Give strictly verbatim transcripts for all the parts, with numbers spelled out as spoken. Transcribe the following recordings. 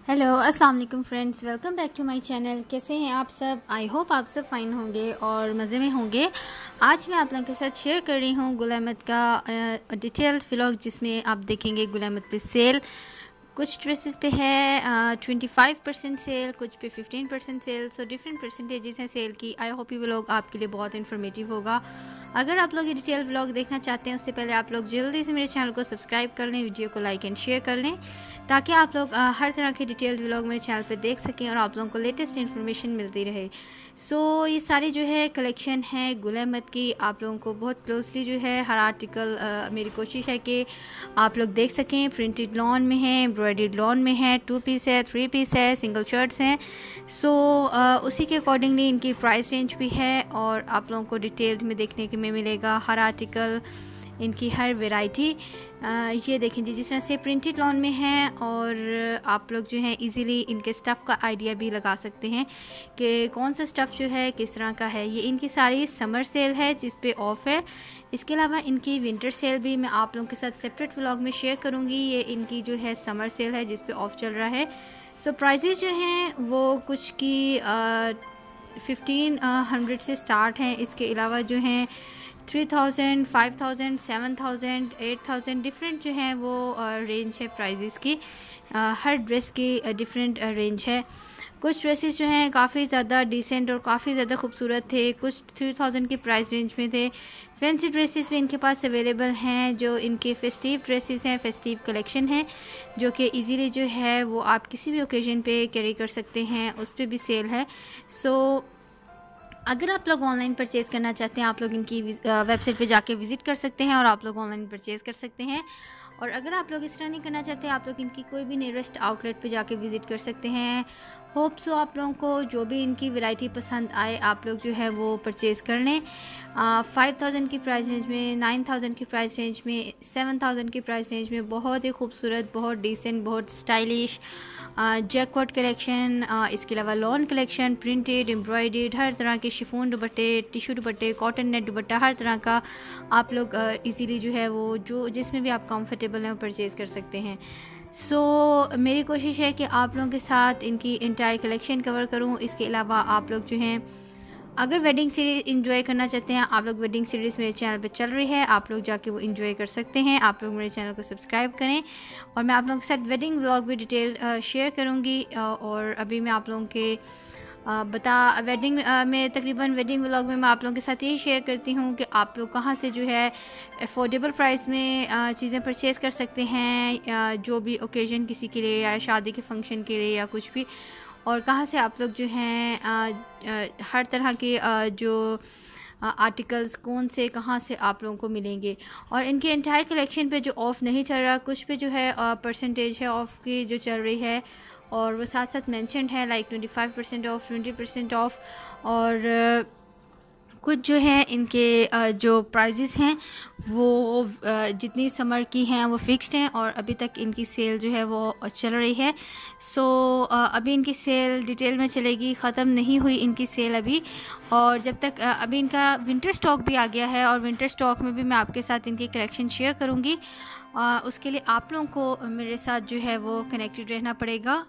Hello अस्सलाम वालेकुम friends, welcome back to my channel. कैसे हैं आप सब? आई होप आप सब फ़ाइन होंगे और मज़े में होंगे। आज मैं आप लोगों के साथ शेयर कर रही हूँ गुल अहमद का डिटेल्ड व्लॉग, जिसमें आप देखेंगे गुल अहमद की सेल कुछ ड्रेसेस पे है ट्वेंटी फाइव परसेंट सेल, कुछ पे fifteen percent sale. So different percentages हैं सेल की। आई होप ये व्लॉग आपके लिए बहुत इन्फॉर्मेटिव होगा। अगर आप लोग ये डिटेल व्लॉग देखना चाहते हैं उससे पहले आप लोग जल्दी से मेरे चैनल को सब्सक्राइब कर लें, वीडियो को लाइक एंड शेयर कर लें, ताकि आप लोग आ, हर तरह के डिटेल व्लॉग मेरे चैनल पे देख सकें और आप लोगों को लेटेस्ट इन्फॉर्मेशन मिलती रहे। सो so, ये सारी जो है कलेक्शन है गुल अहमद की। आप लोगों को बहुत क्लोजली जो है हर आर्टिकल आ, मेरी कोशिश है कि आप लोग देख सकें। प्रिंटेड लॉन में है, एम्ब्रॉयडर्ड लॉन में है, टू पीस है, थ्री पीस है, सिंगल शर्ट्स हैं। सो so, उसी के अकॉर्डिंगली इनकी प्राइस रेंज भी है और आप लोगों को डिटेल्ड में देखने के में मिलेगा हर आर्टिकल, इनकी हर वैरायटी। ये देखें जी, जिस तरह से प्रिंटेड लॉन में है और आप लोग जो है इजीली इनके स्टफ़ का आइडिया भी लगा सकते हैं कि कौन सा स्टफ़ जो है किस तरह का है। ये इनकी सारी समर सेल है जिस पे ऑफ है। इसके अलावा इनकी विंटर सेल भी मैं आप लोगों के साथ सेपरेट व्लॉग में शेयर करूँगी। ये इनकी जो है समर सेल है जिस पे ऑफ चल रहा है। सो प्राइजेस जो हैं वो कुछ की फिफ्टीन हंड्रेड से स्टार्ट हैं। इसके अलावा जो हैं three thousand, five thousand, seven thousand, eight thousand different जो है वो रेंज है प्राइजेस की। uh, हर ड्रेस की डिफरेंट रेंज है। कुछ ड्रेसेस जो हैं काफ़ी ज़्यादा डिसेंट और काफ़ी ज़्यादा खूबसूरत थे, कुछ थ्री थाउजेंड की प्राइस रेंज में थे। फैंसी ड्रेसेस भी इनके पास अवेलेबल हैं, जो इनके फेस्टिव ड्रेसेस हैं, फेस्टिव कलेक्शन है, जो कि इजीली जो है वो आप किसी भी ओकेजन पे कैरी कर सकते हैं, उस पर भी सेल है। सो so, अगर आप लोग ऑनलाइन परचेज़ करना चाहते हैं आप लोग इनकी वेबसाइट पे जाके विज़िट कर सकते हैं और आप लोग ऑनलाइन परचेज़ कर सकते हैं। और अगर आप लोग इस तरह नहीं करना चाहते आप लोग इनकी कोई भी नियरेस्ट आउटलेट पे जाके विज़िट कर सकते हैं। होप सो आप लोगों को जो भी इनकी वैरायटी पसंद आए आप लोग जो है वो परचेज़ कर लें। फाइव थाउजेंड की प्राइस रेंज में, नाइन थाउजेंड की प्राइस रेंज में, सेवन थाउजेंड की प्राइस रेंज में बहुत ही खूबसूरत, बहुत डिसेंट, बहुत स्टाइलिश जैकपॉट कलेक्शन, इसके अलावा लॉन कलेक्शन, प्रिंटेड, एम्ब्रॉयडर्ड, हर तरह के शिफॉन दुपट्टे, टिश्यू दुपट्टे, कॉटन नेट दुपट्टा, हर तरह का आप लोग इजीली जो है वो जो जिसमें भी आप कंफर्टेबल हैं वो परचेज़ कर सकते हैं। सो so, मेरी कोशिश है कि आप लोगों के साथ इनकी इंटायर कलेक्शन कवर करूं। इसके अलावा आप लोग जो हैं अगर वेडिंग सीरीज़ इंजॉय करना चाहते हैं, आप लोग वेडिंग सीरीज़ मेरे चैनल पे चल रही है, आप लोग जाके वो इंजॉय कर सकते हैं। आप लोग मेरे चैनल को सब्सक्राइब करें और मैं आप लोगों के साथ वेडिंग व्लॉग भी डिटेल शेयर करूँगी। और अभी मैं आप लोगों के आ, बता वेडिंग में तकरीबन वेडिंग व्लॉग में मैं आप लोगों के साथ यही शेयर करती हूँ कि आप लोग कहाँ से जो है अफोर्डेबल प्राइस में चीज़ें परचेज़ कर सकते हैं, या जो भी ओकेजन किसी के लिए या शादी के फंक्शन के लिए या कुछ भी, और कहाँ से आप लोग जो हैं हर तरह के आ, जो आर्टिकल्स कौन से कहाँ से आप लोगों को मिलेंगे। और इनके एंटायर कलेक्शन पे जो ऑफ़ नहीं चल रहा, कुछ पे जो है परसेंटेज है ऑफ़ की जो चल रही है और वो साथ साथ मेंशन्ड है like twenty five percent off, twenty percent off. और कुछ जो है इनके जो प्राइजेस हैं वो जितनी समर की हैं वो फिक्स्ड हैं और अभी तक इनकी सेल जो है वो चल रही है। सो अभी इनकी सेल डिटेल में चलेगी, ख़त्म नहीं हुई इनकी सेल अभी। और जब तक अभी इनका विंटर स्टॉक भी आ गया है और विंटर स्टॉक में भी मैं आपके साथ इनकी कलेक्शन शेयर करूँगी। उसके लिए आप लोगों को मेरे साथ जो है वो कनेक्टेड रहना पड़ेगा।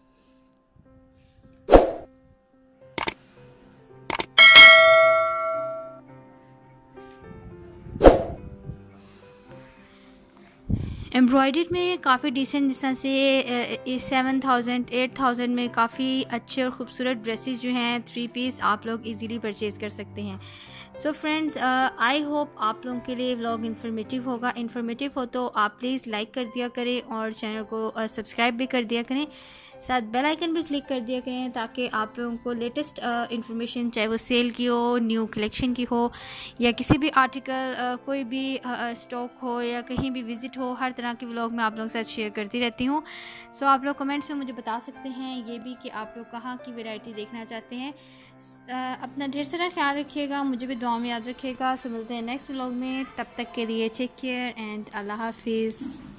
एम्ब्रॉयडर्ड में काफ़ी डिसेंट, जिस तरह से सेवन थाउजेंड, एट थाउजेंड में काफ़ी अच्छे और ख़ूबसूरत ड्रेसेस जो हैं थ्री पीस आप लोग इजीली परचेज़ कर सकते हैं। सो फ्रेंड्स, आई होप आप लोगों के लिए व्लॉग इन्फॉर्मेटिव होगा। इन्फॉर्मेटिव हो तो आप प्लीज़ लाइक कर दिया करें और चैनल को सब्सक्राइब uh, भी कर दिया करें, साथ बेल आइकन भी क्लिक कर दिया करें, ताकि आप लोगों को लेटेस्ट इन्फॉर्मेशन चाहे वो सेल की हो, न्यू कलेक्शन की हो, या किसी भी आर्टिकल uh, कोई भी स्टॉक uh, हो या कहीं भी विज़िट हो, हर तरह के व्लॉग मैं आप लोगों के साथ शेयर करती रहती हूँ। सो so, आप लोग कमेंट्स में मुझे बता सकते हैं ये भी कि आप लोग कहाँ की वैरायटी देखना चाहते हैं। uh, अपना ढेर सारा ख्याल रखिएगा, मुझे भी दुआ में याद रखिएगा। सो मिलते हैं नेक्स्ट व्लॉग में, तब तक के लिए टेक केयर एंड अल्लाह हाफिज़।